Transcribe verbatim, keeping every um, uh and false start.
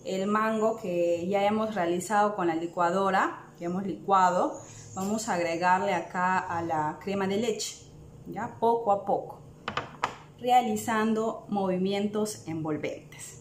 el mango que ya hemos realizado con la licuadora, que hemos licuado, vamos a agregarle acá a la crema de leche, ya poco a poco, realizando movimientos envolventes.